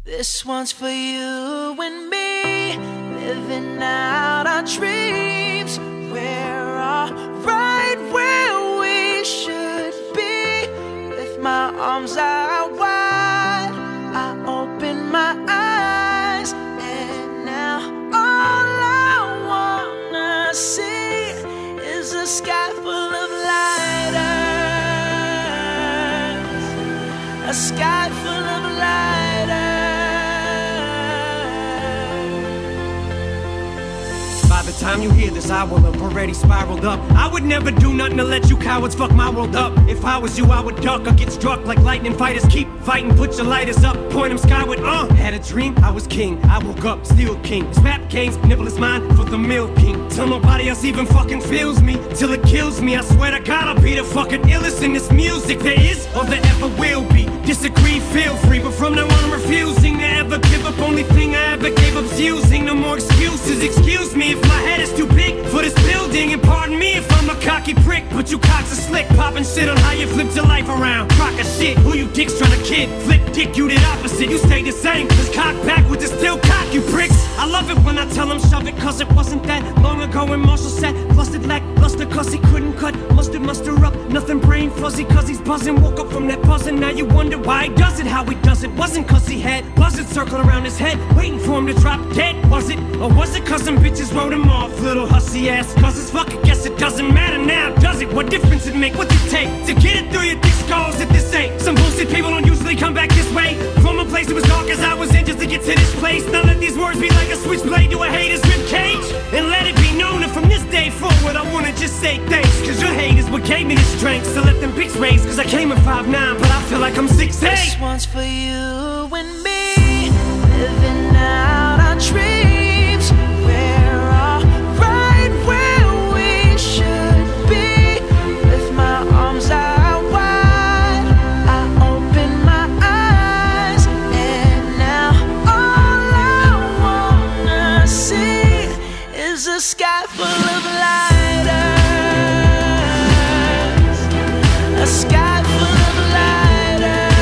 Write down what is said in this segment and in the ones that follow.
This one's for you and me, living out our dreams. We're all right where we should be. With my arms out wide, I open my eyes, and now all I wanna see is a sky full of lighters, a sky full of lighters. By the time you hear this, I will have already spiraled up. I would never do nothing to let you cowards fuck my world up. If I was you, I would duck or get struck like lightning fighters. Keep fighting, put your lighters up, point them skyward. Had a dream, I was king. I woke up, still king. This rap game's nibble is mine for the milk king. Till nobody else even fucking feels me, till it kills me. I swear to God, I'll be the fucking illest in this music there is or there ever will be. Disagree, feel free, but from now on I'm refusing to ever give up. Only thing I ever gave up's using. No more excuses, excuse me if my head is too big for this building. And pardon me if I'm a cocky prick, but you cocks are slick, popping shit on how you flipped your life around. Crock of shit, who you dicks trying to kid? Flip dick, you did opposite, you stay the same. Cause cock backwards is still cock, you pricks. I love it when I tell them shove it, cause it wasn't that long ago when Marshall said flustered lackluster cause he couldn't cut mustard muster up. Nothing brain fuzzy cause he's buzzing. Woke up from that buzzing, now you wonder why he does it, how he does it. Wasn't cause he had buzzards circling around his head waiting for him to drop dead, was it? Or was it cause some bitches wrote him off? Little hussy ass cause fuck it, guess it doesn't matter now, does it? What difference it make? What's it take to get it through your thick skulls if this ain't some bullshit? People don't usually come back this way from a place that was dark as I was in just to get to this place. Now let these words be like a switchblade to a hater's ribcage, and let it be known that from this day forward I wanna just say thanks, cause your hate is what gave me the strength. So let them pics raise, cause I came at 5'9", but I feel like I'm 6'8". This one's for you and me, living out our dreams. We're all right where we should be. With my arms out wide, I open my eyes, and now all I wanna see is a sky full of lighters, a sky full of lighters.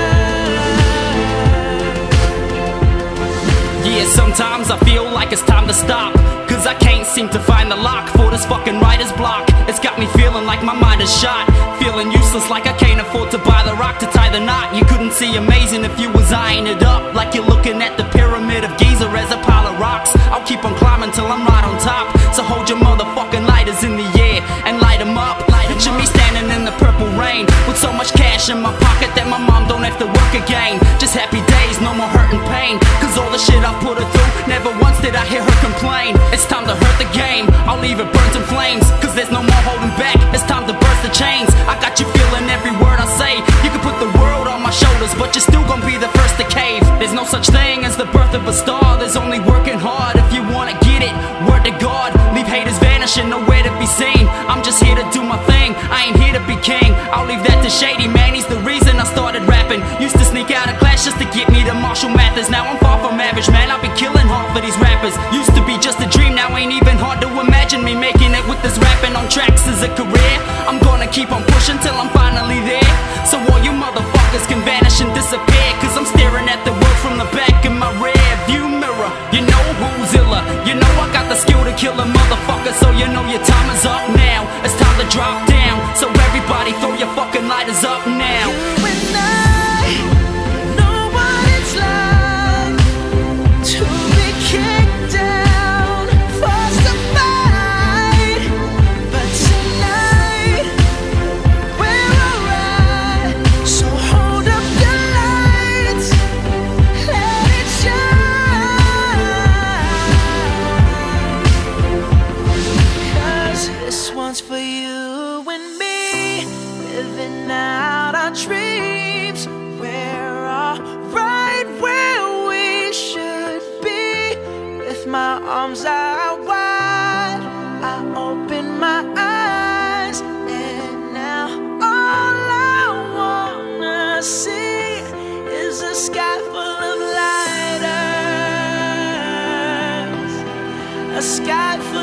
Yeah, sometimes I feel like it's time to stop, cause I can't seem to find the lock for this fucking writer's block. It's got me feeling like my mind is shot, feeling useless like I can't afford to buy the rock to tie the knot. You couldn't see amazing if you was eyeing it up, like you're looking at the pyramid of Giza as a pile of rocks. I'll keep on climbing till I'm right on top, so hold your motherfucking lighters in the air and light them up. Picture me standing in the purple rain with so much cash in my pocket that my mom don't have to work again. Just happy days, no more hurt and pain, cause all the shit I put her through, never once did I hear her complain. It's time to hurt the game, I'll leave it burnt in flames, cause there's no more holding back. It's time to burst the chains. I got you feeling every word I say. You can put the world on my shoulders, but you're still gonna be the first to cave. There's no such thing as the birth of a star, there's only working hard if you wanna get it. Word to God, leave haters vanishing, nowhere to be seen. I'm just here to do my thing, I ain't here to be king. I'll leave that to Shady, man, he's the reason I started rapping. Used to sneak out of class just to get me to Marshall Mathers. Now I'm far from average, man, I've been killing hard for these rappers. Used to be just a dream, now ain't even hard to imagine me making it with this rapping on tracks as a career. I'm gonna keep on pushing till I'm finally there, so all you motherfuckers can vanish and disappear, cause I'm staring at the world from the back of my rear view mirror. You know who's iller, you know I got the skill to kill a motherfucker, so you know your time is up now. It's time to drop down, so everybody throw your fucking lighters up now. You and I know what it's like to be kicked down, forced to fight, but tonight we're alright. So hold up the lights, let it shine, cause this one's for you and me, living out our dreams. We're all right where we should be. With my arms out wide, I open my eyes, and now all I wanna see is a sky full of lighters, a sky full